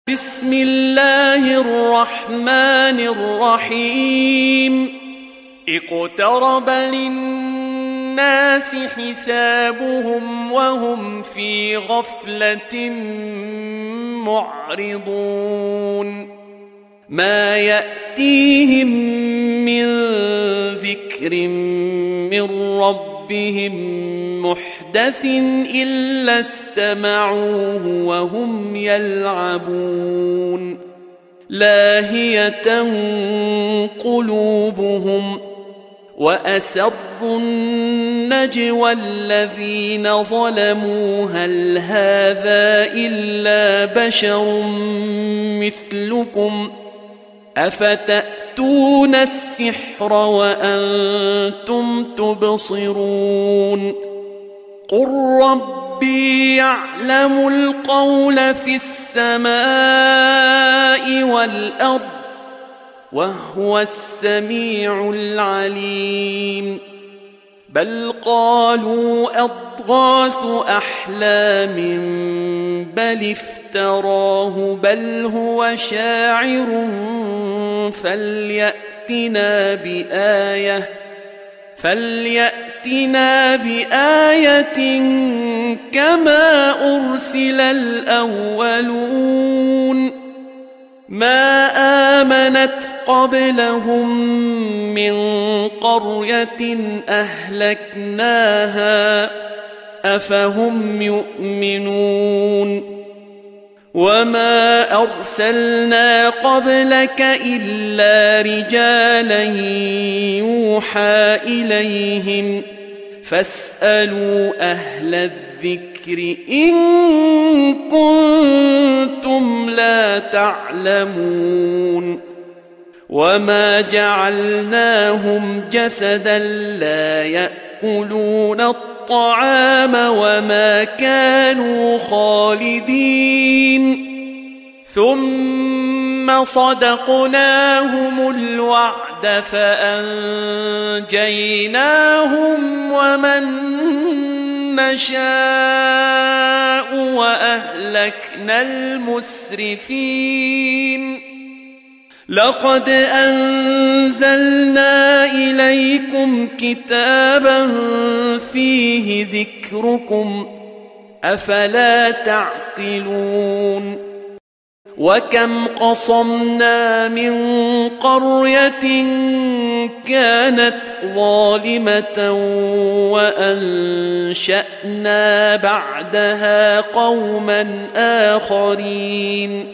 بسم الله الرحمن الرحيم اقترب للناس حسابهم وهم في غفلة معرضون ما يأتيهم من ذكر من ربهم محدث إلا استمعوه وهم يلعبون لاهية قلوبهم وأسروا النجوى الذين ظلموا هل هذا إلا بشر مثلكم أفتأتون السحر وأنتم تبصرون قل ربي يعلم القول في السماء والأرض وهو السميع العليم بل قالوا أضغاث أحلام بل افتراه بل هو شاعر فليأتنا بآية كما أرسل الأولون ما آمنت قبلهم من قرية أهلكناها أفهم يؤمنون وما أرسلنا قبلك إلا رجالا يوحى إليهم فاسألوا أهل الذكر إن كنتم لا تعلمون وما جعلناهم جسدا لا يأكلون الطعام وما كانوا خالدين ثم صدقناهم الوعد فأنجيناهم ومن نشاء وأهلكنا المسرفين لقد أنزلنا إليكم كتابا فيه ذكركم أفلا تعقلون وكم قصمنا من قرية كانت ظالمة وأنشأنا بعدها قوما آخرين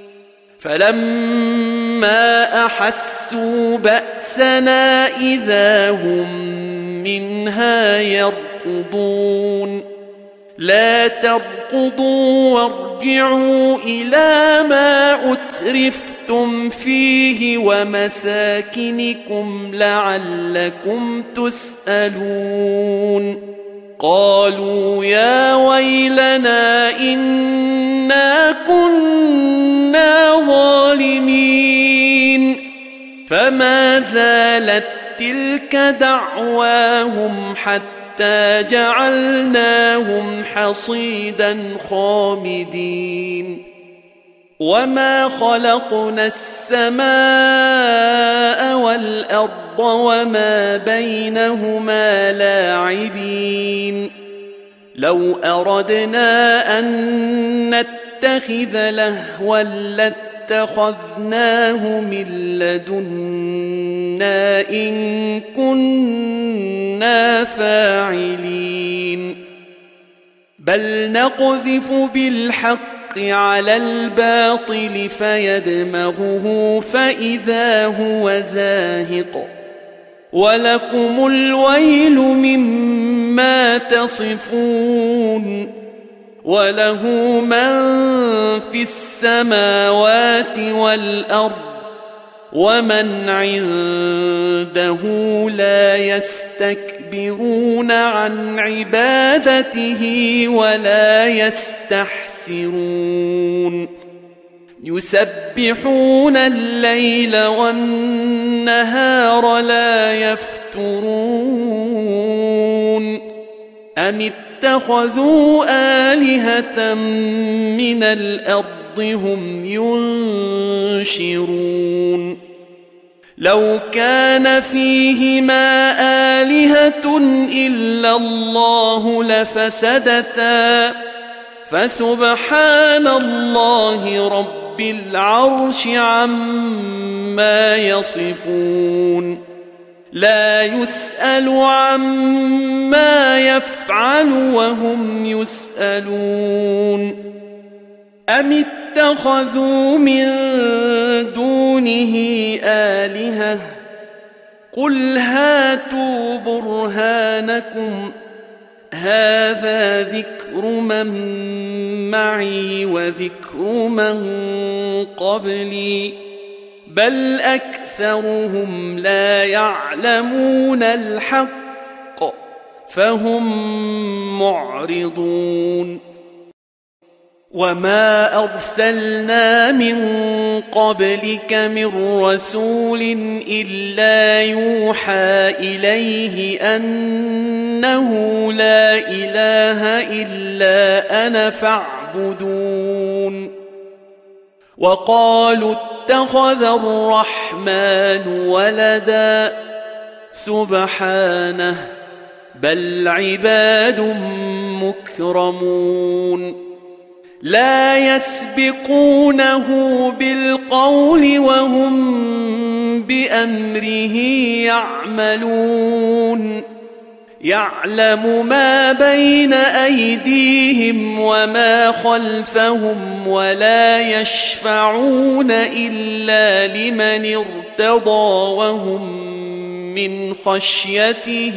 فلما أحسوا بأسنا إذا هم منها يركضون لا تركضوا وارجعوا إلى ما أترفتم فيه ومساكنكم لعلكم تسألون قالوا يا ويلنا إنا كنا ظالمين فما زالت تلك دعواهم حتى جعلناهم حصيدا خامدين وما خلقنا السماء والأرض وما بينهما لاعبين لو أردنا أن نتخذ لهوا لاتخذناه من لدنا إن كنا فاعلين بل نقذف بالحق على الباطل فيدمغه فإذا هو زاهق ولكم الويل مما تصفون وله من في السماوات والأرض ومن عنده لا يستكبرون عن عبادته ولا يستحسرون يسبحون الليل والنهار لا يفترون أم اتخذوا آلهة من الأرض هم ينشرون لو كان فيهما آلهة إلا الله لفسدتا فسبحان الله رب العرش عما يصفون لا يسأل عما يفعل وهم يسألون أم اتخذوا من دونه آلهة قل هاتوا برهانكم هذا ذكر من معي وذكر من قبلي بل أكثرهم لا يعلمون الحق فهم معرضون وما أرسلنا من قبلك من رسول إلا يوحى إليه أنه لا إله إلا أنا فاعبدون وقالوا اتخذ الرحمن ولدا سبحانه بل عباد مكرمون لا يسبقونه بالقول وهم بأمره يعملون يعلم ما بين أيديهم وما خلفهم ولا يشفعون إلا لمن ارتضى وهم من خشيته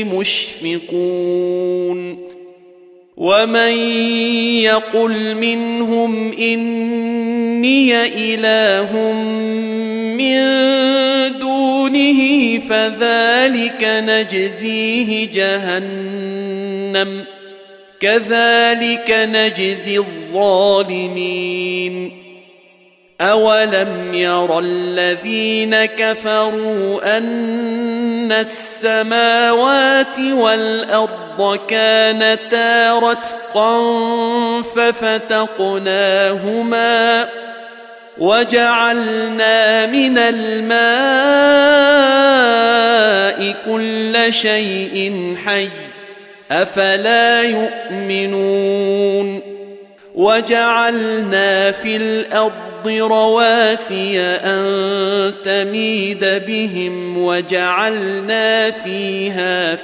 مشفقون ومن يقل منهم إني إله من دونه فذلك نجزيه جهنم كذلك نجزي الظالمين أولم ير الذين كفروا أن السماوات والأرض كانتا رتقا ففتقناهما وجعلنا من الماء كل شيء حي أفلا يؤمنون وجعلنا في الأرض رواسي أن تميد بهم وجعلنا فيها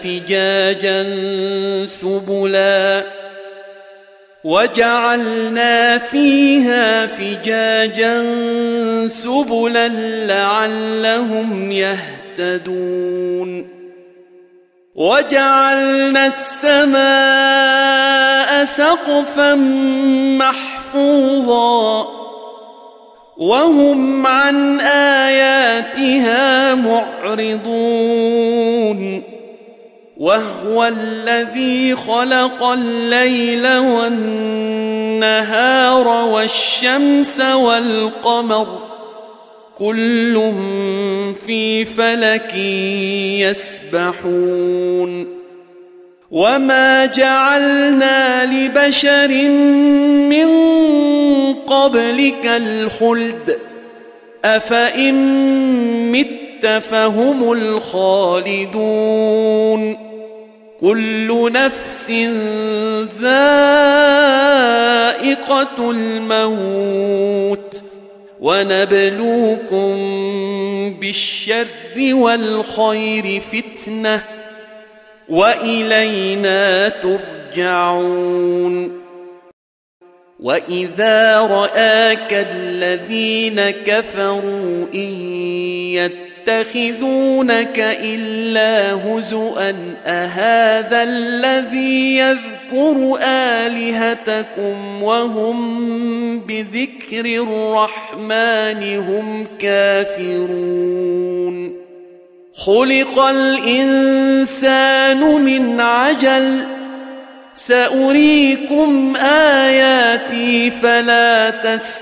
فجاجا سبلا لعلهم يهتدون وجعلنا السماء سقفا محفوظا وهم عن آياتها معرضون وهو الذي خلق الليل والنهار والشمس والقمر كل في فلك يسبحون وما جعلنا لبشر من قبلك الخلد أفإن مت فهم الخالدون كل نفس ذائقة الموت ونبلوكم بالشر والخير فتنة وإلينا ترجعون وإذا رآك الذين كفروا إن يتخذونك إلا هزؤا أهذا الذي يذكر آلهتكم وهم بذكر الرحمن هم كافرون خلق الإنسان من عجل سأريكم آياتي فلا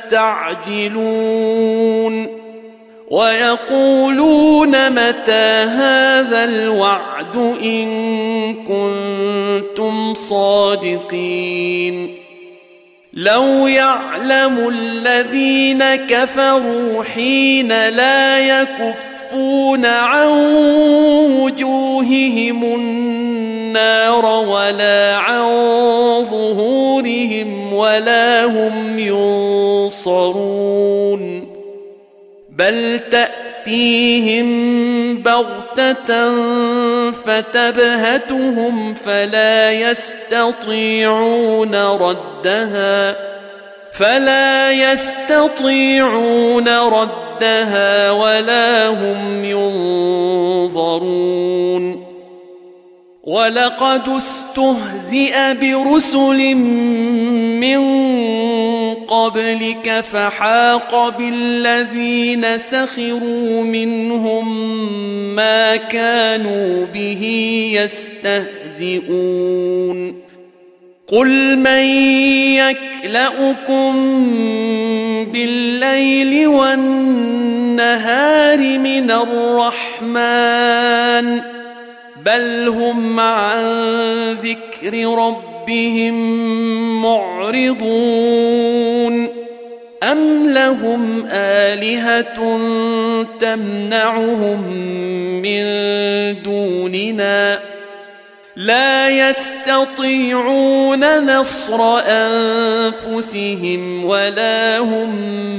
تستعجلون ويقولون متى هذا الوعد إن كنتم صادقين لو يعلم الذين كفروا حين لا يكفون عن وجوههم النار ولا عن ظهورهم ولا هم ينصرون بل تأتيهم بغتة فتبهتهم فلا يستطيعون ردها ولا هم ينظرون ولقد استهزئ برسل من قبلك فحاق بالذين سخروا منهم ما كانوا به يستهزئون قل من يكلؤكم بالليل والنهار من الرحمن بل هم عن ذكر ربهم معرضون أم لهم آلهة تمنعهم من دوننا لا يستطيعون نصر أنفسهم ولا هم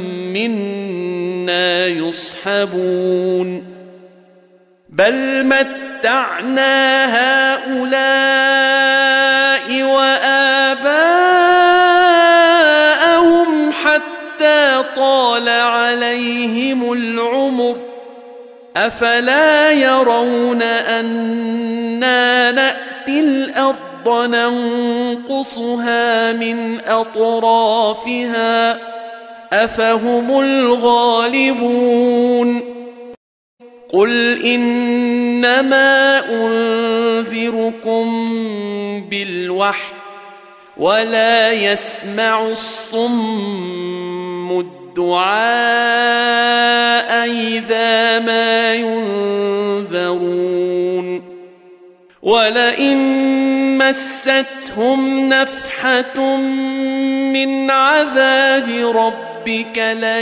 منا يصحبون بل متعنا هؤلاء وآباءهم حتى طال عليهم العمر أفلا يرون أنا نأتي الأرض ننقصها من أطرافها أفهم الغالبون قل إنما أنذركم بالوحي ولا يسمع الصم الدعاء إذا ما ينذرون ولئن مستهم نفحة من عذاب ربك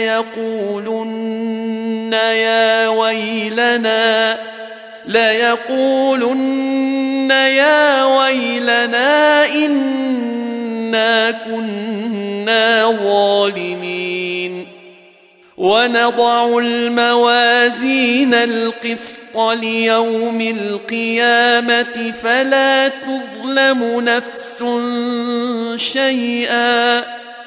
ليقولن يا ويلنا إنا كنا ظالمين ونضع الموازين القسط ليوم القيامة فلا تظلم نفس شيئا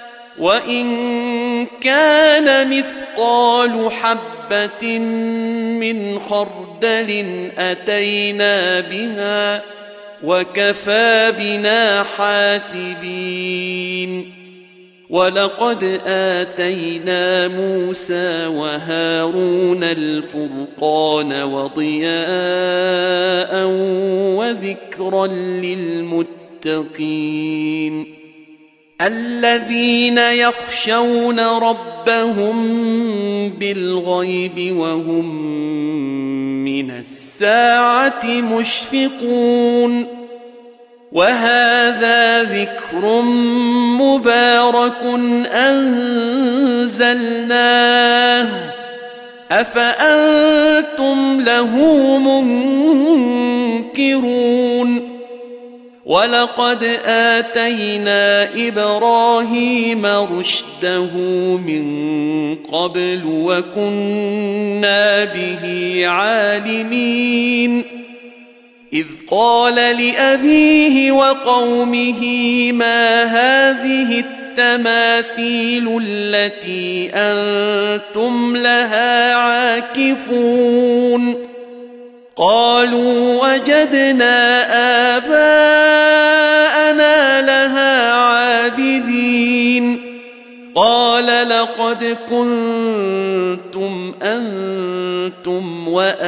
وإن كان مثقال حبة من خردل أتينا بها وكفى بنا حاسبين ولقد آتينا موسى وهارون الفرقان وضياء وذكرا للمتقين الذين يخشون ربهم بالغيب وهم من الساعة مشفقون وهذا ذكر مبارك أنزلناه أفأنتم له منكرون ولقد آتينا إبراهيم رشده من قبل وكنا به عالمين إذ قال لأبيه وقومه ما هذه التماثيل التي أنتم لها عاكفون قالوا وجدنا آباءنا لها عابدين قال لقد كنتم أنتم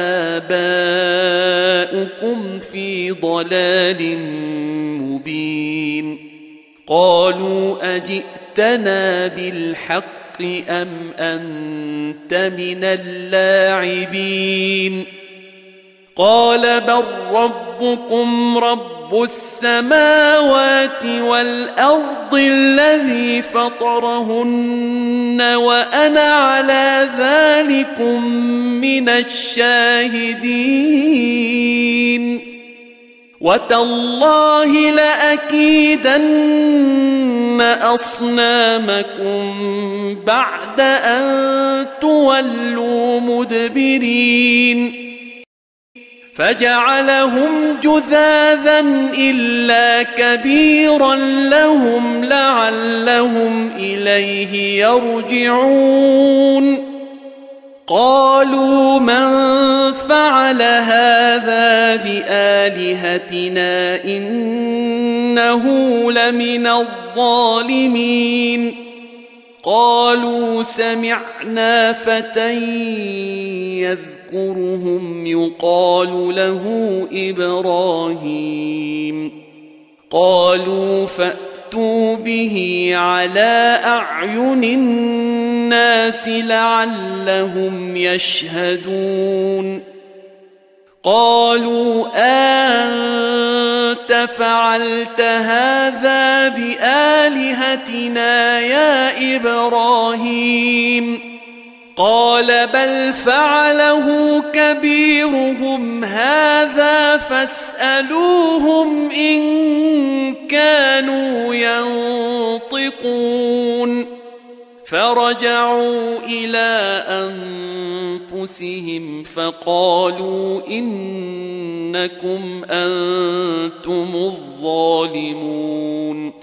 وآباؤكم في ضلال مبين قالوا أجئتنا بالحق أم أنت من اللاعبين قال بل ربكم رب رب السماوات والأرض الذي فطرهن وأنا على ذلكم من الشاهدين وتالله لأكيدن أصنامكم بعد أن تولوا مدبرين فجعلهم جذاذا إلا كبيرا لهم لعلهم إليه يرجعون قالوا من فعل هذا بآلهتنا إنه لمن الظالمين قالوا سمعنا فتى يذكرهم يقال له إبراهيم قالوا فأتوا به على أعين الناس لعلهم يشهدون قالوا أنت فعلت هذا بآلهتنا يا إبراهيم قال بل فعله كبيرهم هذا فاسألوهم إن كانوا ينطقون فرجعوا إلى أنفسهم فقالوا إنكم أنتم الظالمون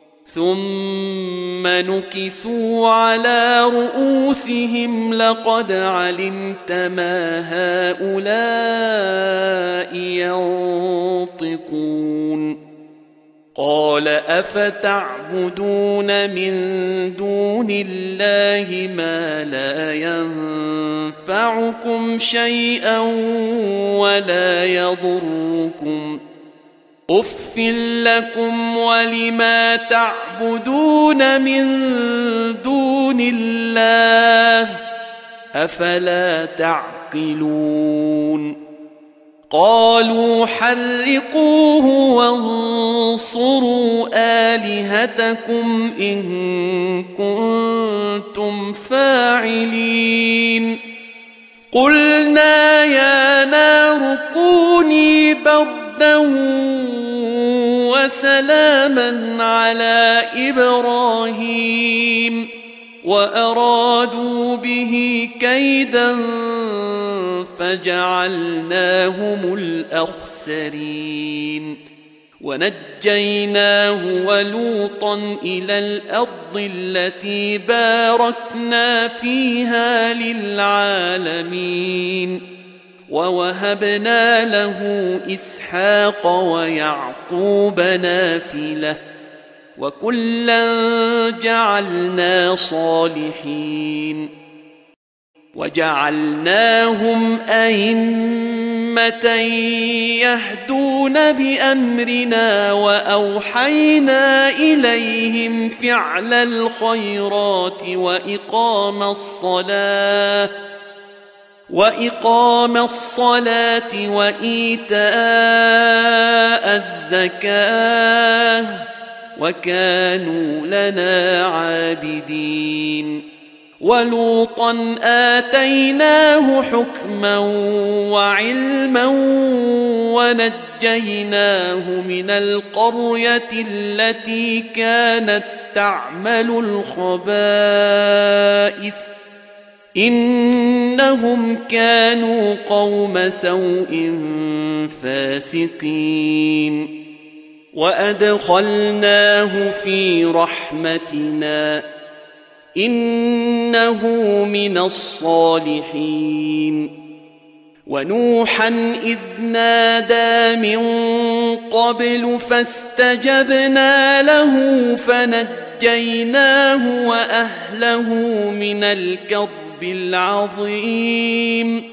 ثم نكسوا على رؤوسهم لقد علمت ما هؤلاء ينطقون قال أفتعبدون من دون الله ما لا ينفعكم شيئا ولا يضركم أف لكم ولما تعبدون من دون الله أفلا تعقلون قالوا حرقوه وانصروا آلهتكم إن كنتم فاعلين قلنا يا نار كوني بردا وسلاما على إبراهيم وأرادوا به كيدا فجعلناهم الأخسرين ونجيناه ولوطا إلى الأرض التي باركنا فيها للعالمين ووهبنا له إسحاق ويعقوب نافلة وكلا جعلنا صالحين وجعلناهم أئمة يهدون بأمرنا وأوحينا إليهم فعل الخيرات وإقام الصلاة وإيتاء الزكاة وكانوا لنا عابدين ولوطا آتيناه حكما وعلما ونجيناه من القرية التي كانت تعمل الخبائث إنهم كانوا قوم سوء فاسقين وأدخلناه في رحمتنا إنه من الصالحين ونوحا إذ نادى من قبل فاستجبنا له فنجيناه وأهله من الكرب العظيم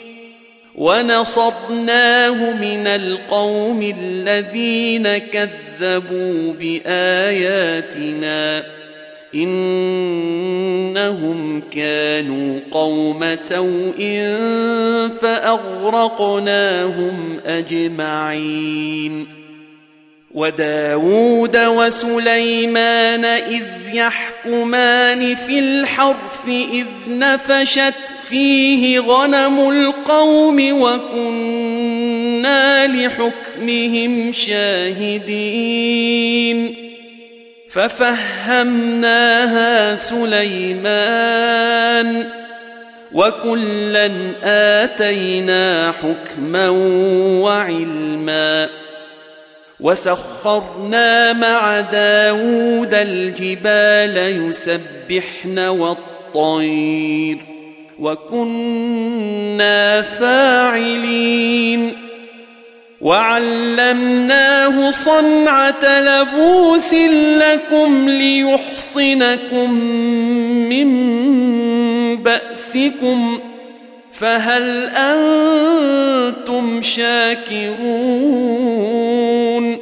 ونصرناه من القوم الذين كذبوا بآياتنا إنهم كانوا قوم سوء فأغرقناهم أجمعين وداود وسليمان إذ يحكمان في الحرث إذ نفشت فيه غنم القوم وكنا لحكمهم شاهدين ففهمناها سليمان وكلا آتينا حكما وعلما وسخرنا مع داود الجبال يسبحن والطير وكنا فاعلين وعلمناه صنعة لبوس لكم ليحصنكم من بأسكم فهل أنتم شاكرون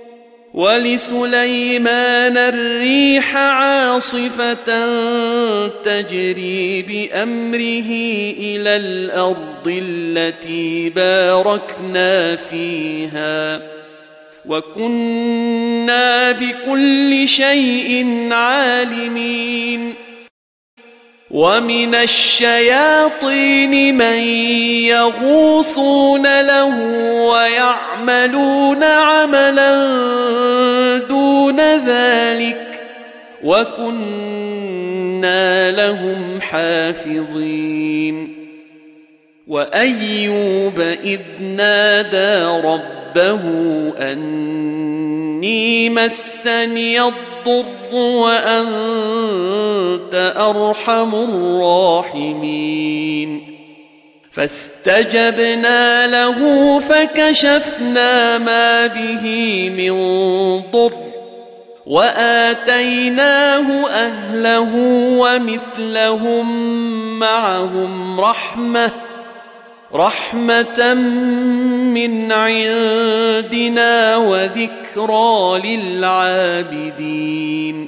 ولسليمان الريح عاصفة تجري بأمره إلى الأرض التي باركنا فيها وكنا بكل شيء عالمين ومن الشياطين من يغوصون له ويعملون عملا دون ذلك وكنا لهم حافظين وأيوب إذ نادى ربه أني مسني الضر وأنت أرحم الراحمين فاستجبنا له فكشفنا ما به من ضر وآتيناه أهله ومثلهم معهم رحمة من عندنا وذكرى للعابدين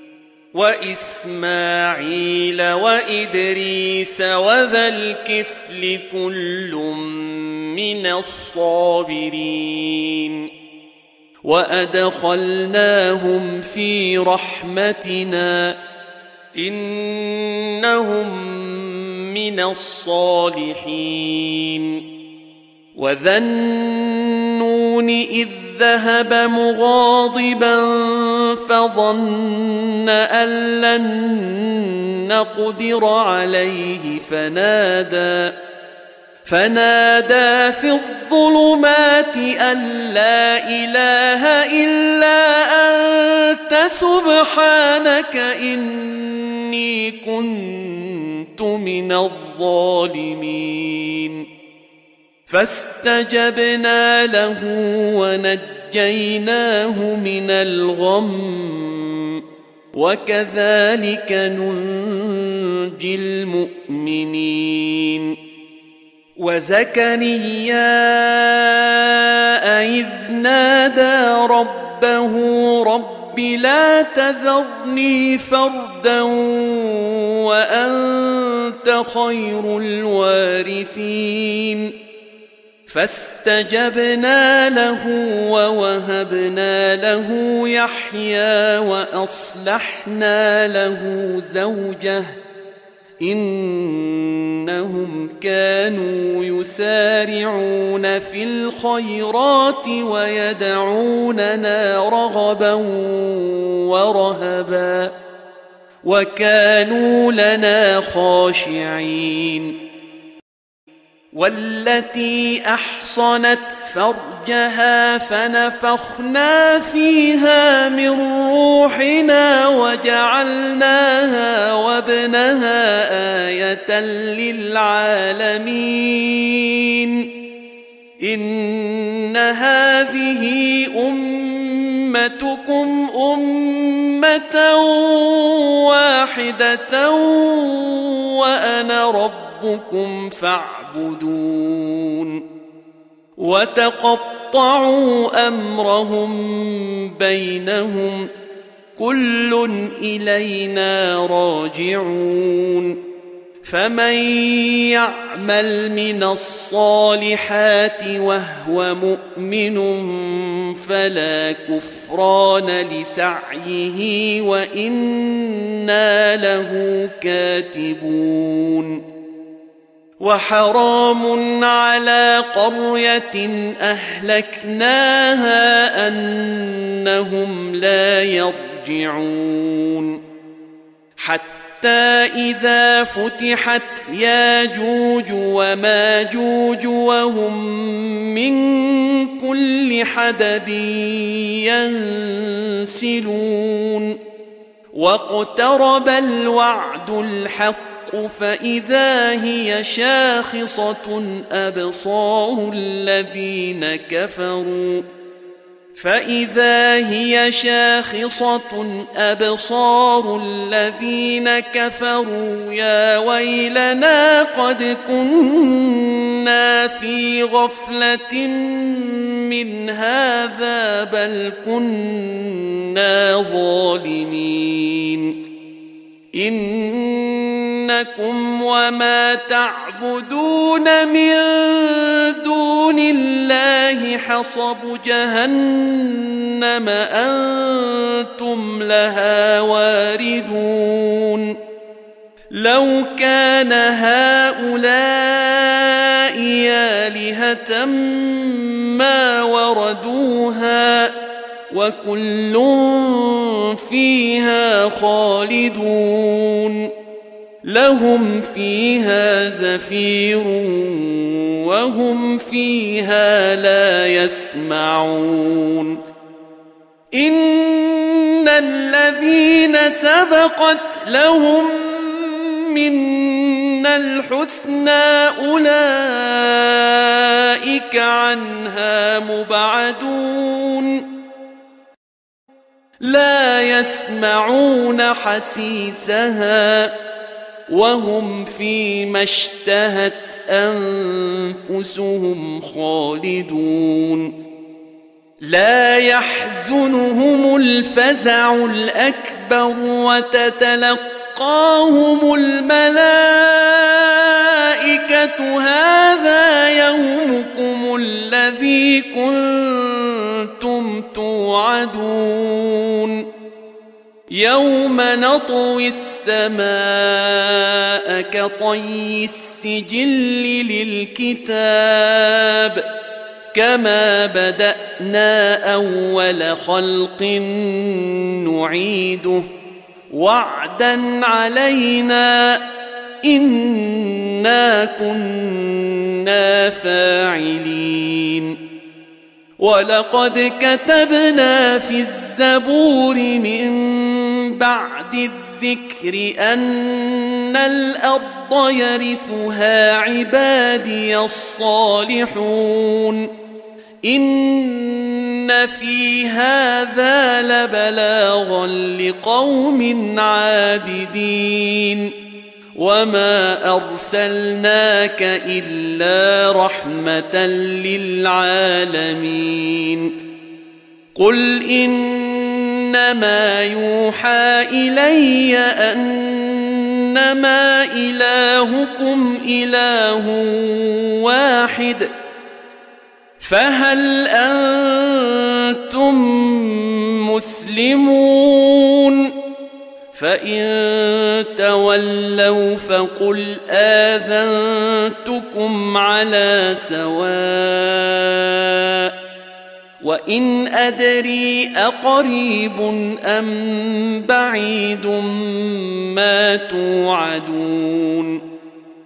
وإسماعيل وإدريس وذا الكفل كل من الصابرين وأدخلناهم في رحمتنا إنهم من الصالحين وذا النون إذ ذهب مغاضبا فظن أن لن نقدر عليه فنادى في الظلمات أن لا إله إلا أنت سبحانك إني كنت من الظالمين فاستجبنا له ونجيناه من الغم وكذلك ننجي المؤمنين وزكريا إذ نادى ربه رب لا تذرني فردا وأنت خير الوارثين فاستجبنا له ووهبنا له يحيى وأصلحنا له زوجه إنهم كانوا يسارعون في الخيرات ويدعوننا رغبا ورهبا وكانوا لنا خاشعين والتي أحصنت فرجها فنفخنا فيها من روحنا وجعلناها وابنها آية للعالمين إن هذه أمتكم أمة واحدة وأنا ربكم فاعبدون وتقطعوا أمرهم بينهم كل إلينا راجعون فمن يعمل من الصالحات وهو مؤمن فلا كفران لسعيه وإنا له كاتبون وحرام على قرية أهلكناها أنهم لا يرجعون حتى إذا فتحت ياجوج وماجوج وهم من كل حدب ينسلون واقترب الوعد الحق فإذا هي شاخصة أبصار الذين كفروا يا ويلنا قد كنا في غفلة من هذا بل كنا ظالمين إنكم وما تعبدون من دون الله حصب جهنم أنتم لها واردون لو كان هؤلاء آلهة ما وردوها وكل فيها خالدون لهم فيها زفير وهم فيها لا يسمعون إن الذين سبقت لهم منا الحسنى أولئك عنها مبعدون لا يسمعون حسيسها وهم فيما اشتهت أنفسهم خالدون لا يحزنهم الفزع الأكبر وتتلقاهم الملائكة هذا يومكم الذي كنتم توعدون يوم نطوي السماء كطي السجل للكتاب كما بدأنا أول خلق نعيده وعدا علينا إنا كنا فاعلين ولقد كتبنا في الزبور من بعد الذكر أن الأرض يرثها عبادي الصالحون إن في هذا لبلاغا لقوم عابدين وما أرسلناك إلا رحمة للعالمين قل إنما يوحى إلي أنما إلهكم إله واحد فهل أنتم مسلمون فإن تولوا فقل آذنتكم على سواء وإن أدري أقريب أم بعيد ما توعدون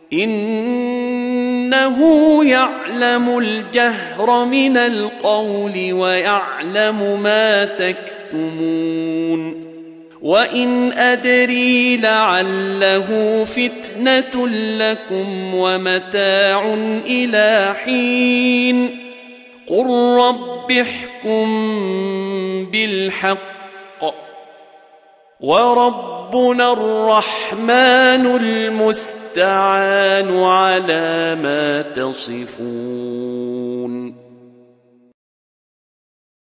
إنه يعلم الجهر من القول ويعلم ما تكتمون وإن أدري لعله فتنة لكم ومتاع إلى حين قل رب احكم بالحق وربنا الرحمن المستعان على ما تصفون